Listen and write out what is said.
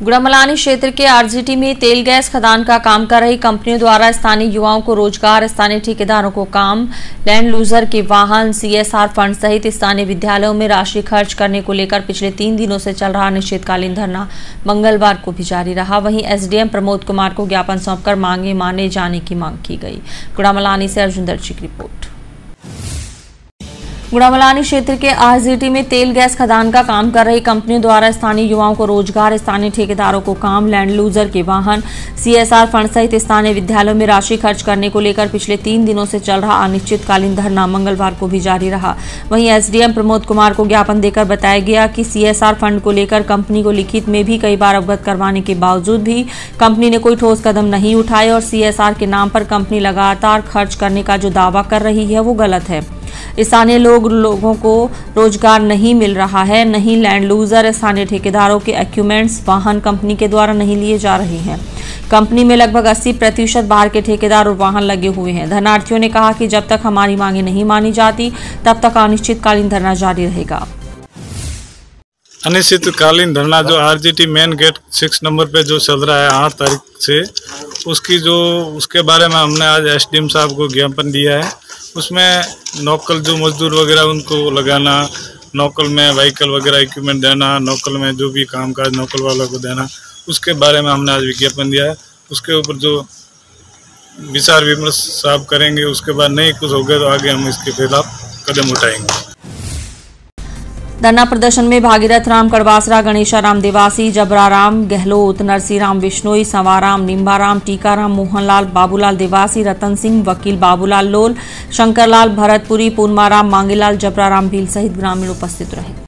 गुड़ामलानी क्षेत्र के आरजीटी में तेल गैस खदान का काम कर रही कंपनियों द्वारा स्थानीय युवाओं को रोजगार, स्थानीय ठेकेदारों को काम, लैंड लूजर के वाहन, सीएसआर फंड सहित स्थानीय विद्यालयों में राशि खर्च करने को लेकर पिछले 3 दिनों से चल रहा अनिश्चितकालीन धरना मंगलवार को भी जारी रहा। वहीं एसडीएम प्रमोद कुमार को ज्ञापन सौंपकर मांगे माने जाने की मांग की गई। गुड़ामलानी से अर्जुन दर्शी की रिपोर्ट। गुड़ामलानी क्षेत्र के आरजीटी में तेल गैस खदान का काम कर रही कंपनियों द्वारा स्थानीय युवाओं को रोजगार, स्थानीय ठेकेदारों को काम, लैंड लूजर के वाहन, सीएसआर फंड सहित स्थानीय विद्यालयों में राशि खर्च करने को लेकर पिछले 3 दिनों से चल रहा अनिश्चितकालीन धरना मंगलवार को भी जारी रहा। वहीं एसडीएम प्रमोद कुमार को ज्ञापन देकर बताया गया कि सीएसआर फंड को लेकर कंपनी को लिखित में भी कई बार अवगत करवाने के बावजूद भी कंपनी ने कोई ठोस कदम नहीं उठाए और सीएसआर के नाम पर कंपनी लगातार खर्च करने का जो दावा कर रही है वो गलत है। स्थानीय लोगों को रोजगार नहीं मिल रहा है, नहीं लैंड लूजर, स्थानीय ठेकेदारों के इक्विपमेंट्स, वाहन कंपनी के द्वारा नहीं लिए जा रहे हैं। कंपनी में लगभग 80% बाहर के ठेकेदार और वाहन लगे हुए हैं। धरनार्थियों ने कहा कि जब तक हमारी मांगे नहीं मानी जाती तब तक अनिश्चितकालीन धरना जारी रहेगा। अनिश्चितकालीन धरना जो आरजीटी मेन गेट 6 नंबर पे जो चल रहा है 8 तारीख से, उसके बारे में हमने आज एसडीएम साहब को ज्ञापन दिया है। उसमें नौकल जो मजदूर वगैरह उनको लगाना, नौकल में व्हीकल वगैरह इक्विपमेंट देना, नौकल में जो भी कामकाज नौकल वालों को देना, उसके बारे में हमने आज विज्ञापन दिया है। उसके ऊपर जो विचार विमर्श साहब करेंगे, उसके बाद नहीं कुछ होगा तो आगे हम इसके खिलाफ कदम उठाएंगे। धरना प्रदर्शन में भागीरथ राम कड़वासरा, गणेशाराम देवासी, जबराराम गहलोत, नरसीराम बिश्नोई, संवाराम, निम्बाराम, टीकाराम, मोहनलाल, बाबूलाल देवासी, रतन सिंह, वकील बाबूलाल लोल, शंकरलाल भरतपुरी, पूर्माराम, मांगीलाल, जबराराम भील सहित ग्रामीण उपस्थित रहे।